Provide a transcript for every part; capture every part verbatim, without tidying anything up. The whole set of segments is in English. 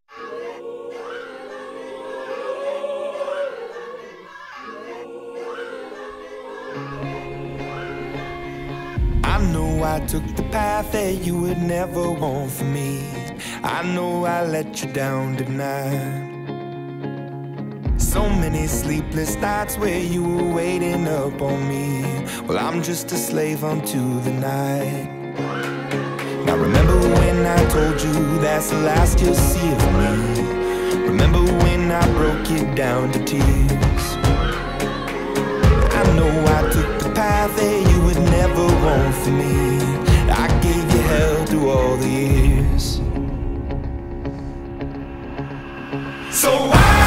I know I took the path that you would never want for me. I know I let you down tonight. So many sleepless nights where you were waiting up on me. Well, I'm just a slave unto the night. Now remember when I told you that's the last you'll see of me. Remember when I broke you down to tears. I know I took the path that you would never want for me. I gave you hell through all the years. So why?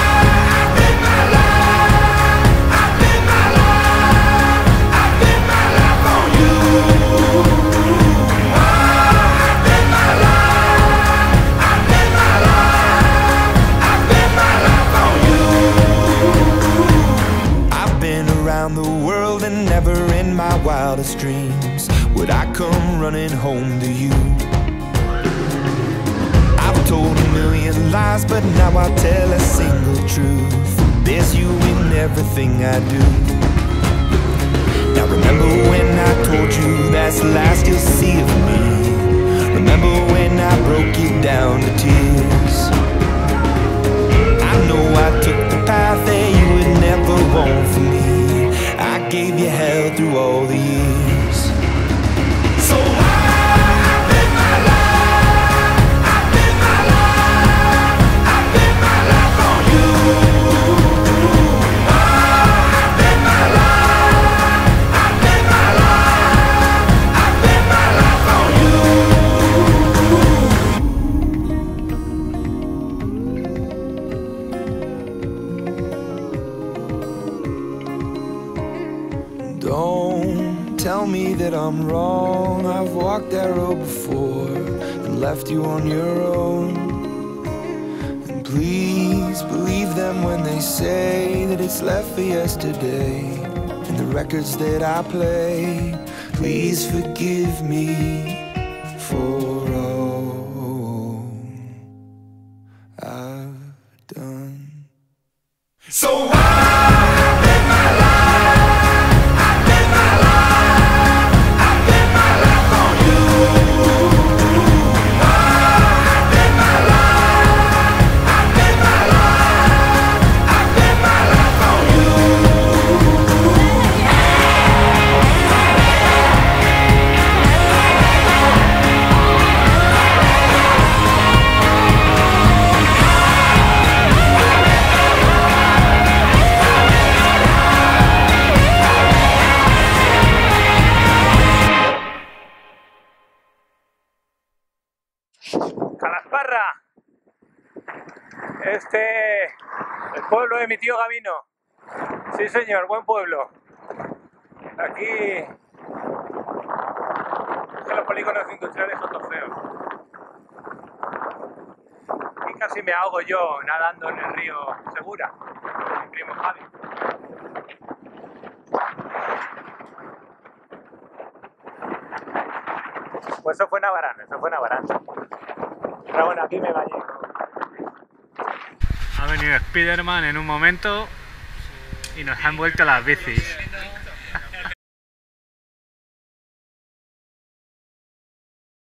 The world, and never in my wildest dreams would I come running home to you. I've told a million lies, but now I'll tell a single truth. There's you in everything I do. Now remember when I told you that's the last you'll see of me. Remember when I broke you down to tears. I know I took the path that you would never want for me. I gave you hell through all the years. So I live my life, I live my life, I live my life on you. I live my life, I live my life, I live my life on you. Don't tell me that I'm wrong. I've walked that road before and left you on your own. And please believe them when they say that it's left for yesterday. And the records that I play, please forgive me for all I've done. So I live my life. Calasparra, este, el pueblo de mi tío Gabino. Sí señor, buen pueblo. Aquí los polígonos industriales son todos feos. Y casi me ahogo yo nadando en el río Segura, con mi primo Javi. Pues eso fue Navarán, eso fue Navarán. Pero bueno, aquí me bañé. Ha venido Spiderman en un momento y nos han vuelto las bicis.